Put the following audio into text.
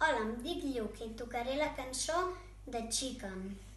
Hola, em dic Lluc i tocaré la cançó de Chicken.